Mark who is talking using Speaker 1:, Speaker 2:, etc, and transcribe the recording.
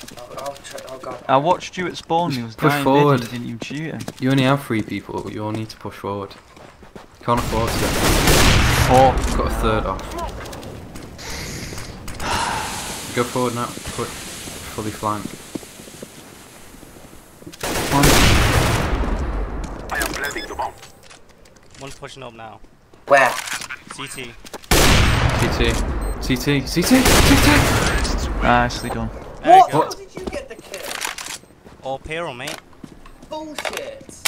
Speaker 1: Oh god.
Speaker 2: I watched you at spawn. He was
Speaker 3: Push
Speaker 2: dying
Speaker 3: forward.
Speaker 2: mid and you didn't even shoot him.
Speaker 3: You only have 3 people, but you all need to push forward. You can't afford to.
Speaker 2: 4.
Speaker 3: You've got a third off. Go forward now. Put fully flank.
Speaker 4: I am planting the bomb.
Speaker 5: One's pushing up now.
Speaker 1: Where?
Speaker 5: CT.
Speaker 3: CT. CT. CT. CT.
Speaker 2: Nicely done.
Speaker 5: There you
Speaker 1: What?
Speaker 5: go.
Speaker 1: How did you get the kill?
Speaker 5: All payroll, mate.
Speaker 1: Bullshit.